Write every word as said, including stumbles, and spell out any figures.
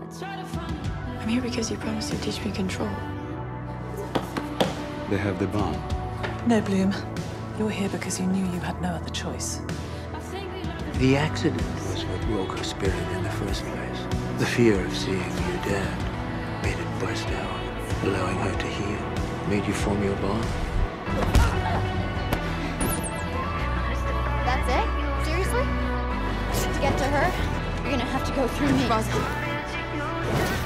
I'm here because you promised to teach me control. They have the bomb. No, Bloom. You're here because you knew you had no other choice. The accident was what woke her spirit in the first place. The fear of seeing you dead made it burst out, allowing her to heal. Made you form your bond. That's it? Seriously? To get to her, you're gonna have to go through me.